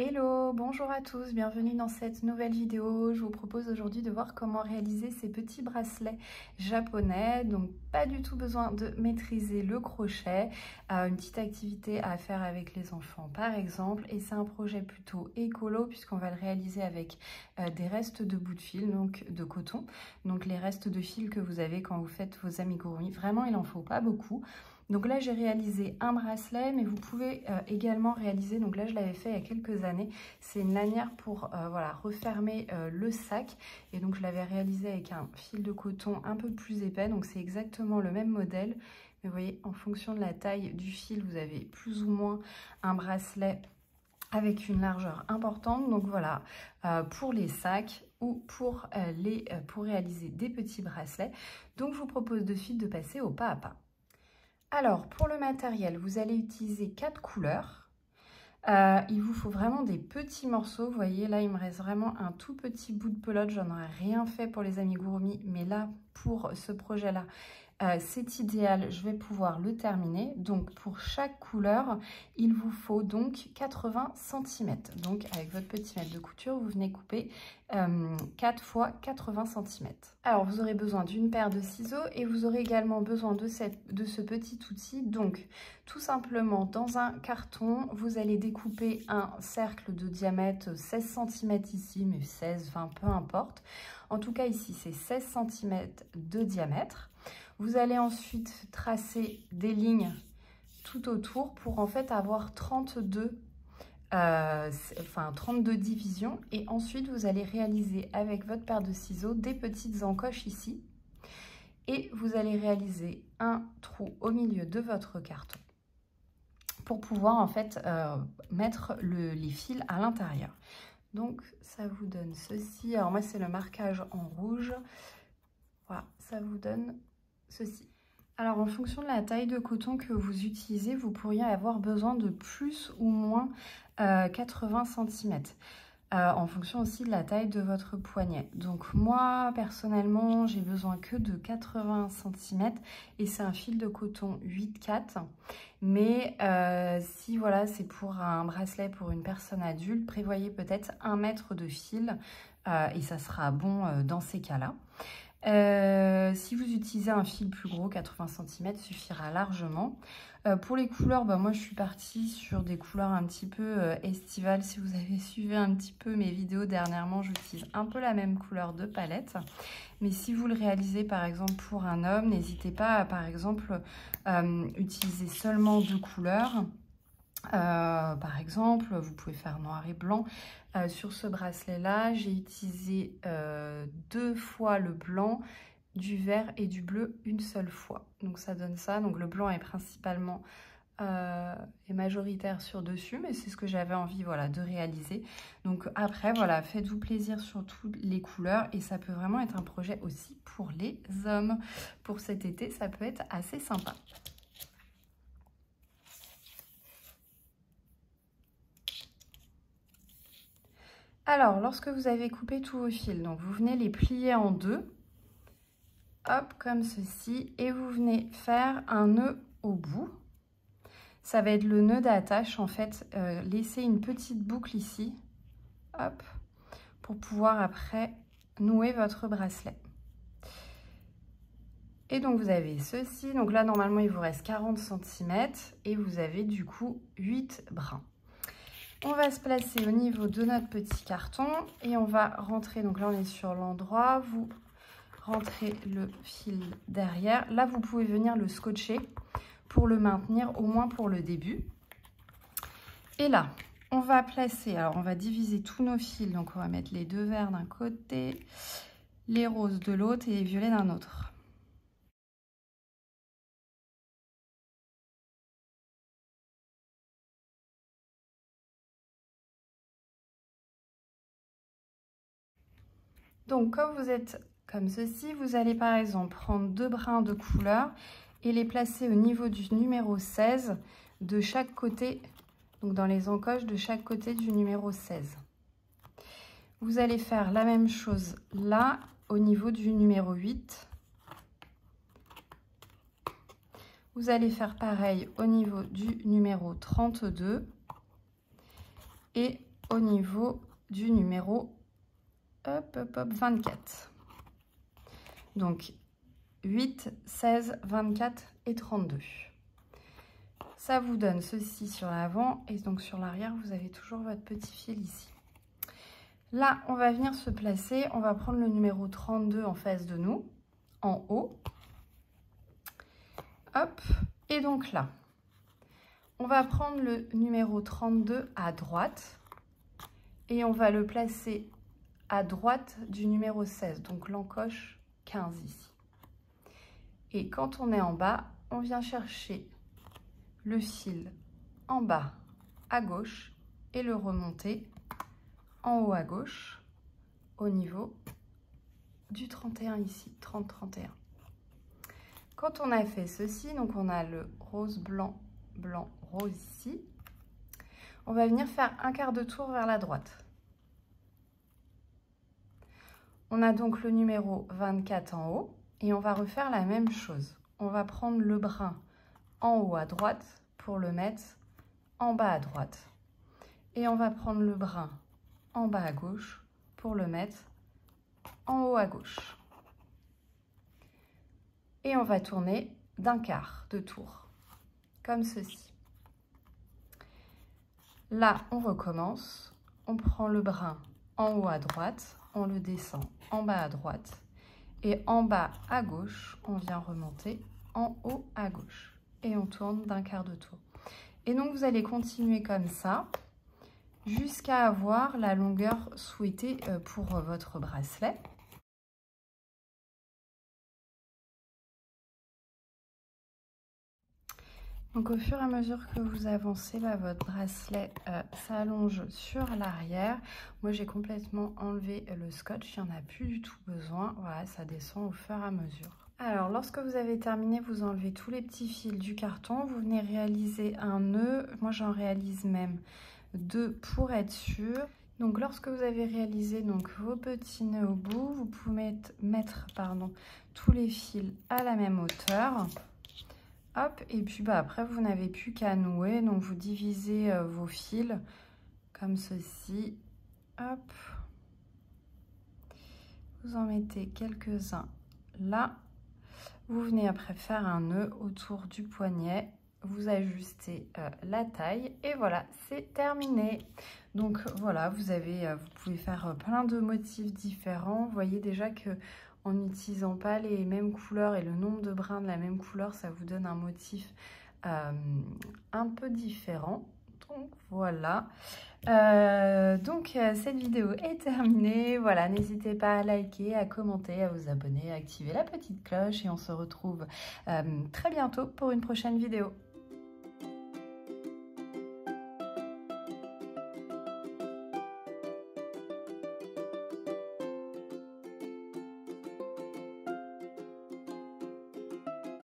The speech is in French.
Hello, bonjour à tous, bienvenue dans cette nouvelle vidéo. Je vous propose aujourd'hui de voir comment réaliser ces petits bracelets japonais. Donc pas du tout besoin de maîtriser le crochet, une petite activité à faire avec les enfants par exemple. Et c'est un projet plutôt écolo puisqu'on va le réaliser avec des restes de bouts de fil, donc de coton. Donc les restes de fil que vous avez quand vous faites vos amigurumi. Vraiment il n'en faut pas beaucoup. Donc là, j'ai réalisé un bracelet, mais vous pouvez également réaliser, donc là, je l'avais fait il y a quelques années, c'est une lanière pour voilà, refermer le sac. Et donc, je l'avais réalisé avec un fil de coton un peu plus épais, donc c'est exactement le même modèle. Mais vous voyez, en fonction de la taille du fil, vous avez plus ou moins un bracelet avec une largeur importante. Donc voilà, pour les sacs ou pour réaliser des petits bracelets. Donc, je vous propose de suite de passer au pas à pas. Alors, pour le matériel, vous allez utiliser 4 couleurs. Il vous faut vraiment des petits morceaux. Vous voyez, là, il me reste vraiment un tout petit bout de pelote. J'en aurais rien fait pour les amigurumi, mais là, pour ce projet-là, c'est idéal. Je vais pouvoir le terminer. Donc, pour chaque couleur, il vous faut donc 80 cm. Donc, avec votre petit mètre de couture, vous venez couper 4 fois 80 cm. Alors, vous aurez besoin d'une paire de ciseaux et vous aurez également besoin de ce petit outil. Donc, tout simplement, dans un carton, vous allez découper un cercle de diamètre 16 cm ici, mais 16, 20, peu importe. En tout cas, ici, c'est 16 cm de diamètre. Vous allez ensuite tracer des lignes tout autour pour en fait avoir 32 divisions. Et ensuite, vous allez réaliser avec votre paire de ciseaux des petites encoches ici. Et vous allez réaliser un trou au milieu de votre carton pour pouvoir en fait mettre les fils à l'intérieur. Donc, ça vous donne ceci. Alors moi, c'est le marquage en rouge. Voilà, ça vous donne ceci. Alors, en fonction de la taille de coton que vous utilisez, vous pourriez avoir besoin de plus ou moins 80 cm. En fonction aussi de la taille de votre poignet. Donc moi, personnellement, j'ai besoin que de 80 cm et c'est un fil de coton 8,4. Mais si voilà, c'est pour un bracelet pour une personne adulte, prévoyez peut-être 1 mètre de fil et ça sera bon dans ces cas-là. Si vous utilisez un fil plus gros, 80 cm suffira largement. Pour les couleurs, moi je suis partie sur des couleurs un petit peu estivales. Si vous avez suivi un petit peu mes vidéos dernièrement, j'utilise un peu la même couleur de palette. Mais si vous le réalisez par exemple pour un homme, n'hésitez pas à par exemple utiliser seulement 2 couleurs. Par exemple, vous pouvez faire noir et blanc. Sur ce bracelet-là, j'ai utilisé 2 fois le blanc, du vert et du bleu une seule fois. Donc ça donne ça. Donc le blanc est principalement est majoritaire sur dessus, mais c'est ce que j'avais envie voilà, de réaliser. Donc après, voilà, faites-vous plaisir sur toutes les couleurs et ça peut vraiment être un projet aussi pour les hommes. Pour cet été, ça peut être assez sympa. Alors, lorsque vous avez coupé tous vos fils, donc vous venez les plier en deux, hop, comme ceci, et vous venez faire un nœud au bout. Ça va être le nœud d'attache, en fait, laissez une petite boucle ici, hop, pour pouvoir après nouer votre bracelet. Et donc, vous avez ceci, donc là, normalement, il vous reste 40 cm, et vous avez du coup 8 brins. On va se placer au niveau de notre petit carton et on va rentrer, donc là on est sur l'endroit, vous rentrez le fil derrière. Là vous pouvez venir le scotcher pour le maintenir au moins pour le début. Et là on va placer, alors on va diviser tous nos fils, donc on va mettre les 2 verts d'un côté, les roses de l'autre et les violets d'un autre. Donc, comme vous êtes comme ceci, vous allez par exemple prendre 2 brins de couleur et les placer au niveau du numéro 16 de chaque côté, donc dans les encoches de chaque côté du numéro 16. Vous allez faire la même chose là, au niveau du numéro 8. Vous allez faire pareil au niveau du numéro 32 et au niveau du numéro 24. Donc 8, 16, 24 et 32. Ça vous donne ceci sur l'avant et donc sur l'arrière, vous avez toujours votre petit fil ici. Là, on va venir se placer, on va prendre le numéro 32 en face de nous, en haut. Hop, et donc là, on va prendre le numéro 32 à droite et on va le placer à droite du numéro 16, donc l'encoche 15 ici. Et quand on est en bas, on vient chercher le fil en bas à gauche et le remonter en haut à gauche au niveau du 31 ici, 30-31. Quand on a fait ceci, donc on a le rose, blanc, blanc, rose ici, on va venir faire un quart de tour vers la droite. On a donc le numéro 24 en haut et on va refaire la même chose. On va prendre le brin en haut à droite pour le mettre en bas à droite. Et on va prendre le brin en bas à gauche pour le mettre en haut à gauche. Et on va tourner d'un quart de tour, comme ceci. Là, on recommence. On prend le brin en haut à droite, on le descend en bas à droite. Et en bas à gauche, on vient remonter en haut à gauche. Et on tourne d'un quart de tour. Et donc, vous allez continuer comme ça jusqu'à avoir la longueur souhaitée pour votre bracelet. Donc, au fur et à mesure que vous avancez, votre bracelet s'allonge sur l'arrière. Moi, j'ai complètement enlevé le scotch, il n'y en a plus du tout besoin. Voilà, ça descend au fur et à mesure. Alors, lorsque vous avez terminé, vous enlevez tous les petits fils du carton. Vous venez réaliser un nœud. Moi, j'en réalise même 2 pour être sûr. Donc, lorsque vous avez réalisé vos petits nœuds au bout, vous pouvez mettre tous les fils à la même hauteur. Hop, et puis après, vous n'avez plus qu'à nouer. Donc, vous divisez vos fils comme ceci. Hop. Vous en mettez quelques-uns là. Vous venez après faire un nœud autour du poignet. Vous ajustez la taille et voilà, c'est terminé. Donc voilà, vous pouvez faire plein de motifs différents. Vous voyez déjà que en n'utilisant pas les mêmes couleurs et le nombre de brins de la même couleur, ça vous donne un motif un peu différent. Donc voilà. Cette vidéo est terminée. Voilà, n'hésitez pas à liker, à commenter, à vous abonner, à activer la petite cloche et on se retrouve très bientôt pour une prochaine vidéo.